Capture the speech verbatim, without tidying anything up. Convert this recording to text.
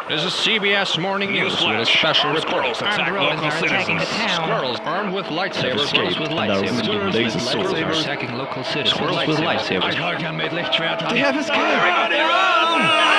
This is C B S Morning News with a special report. Armed rodents are attacking the town. Squirrels armed with lightsabers. Squirrels with lightsabers. Squirrels with lightsabers are attacking local citizens. Squirrels with lightsabers. They have escaped! Everybody run!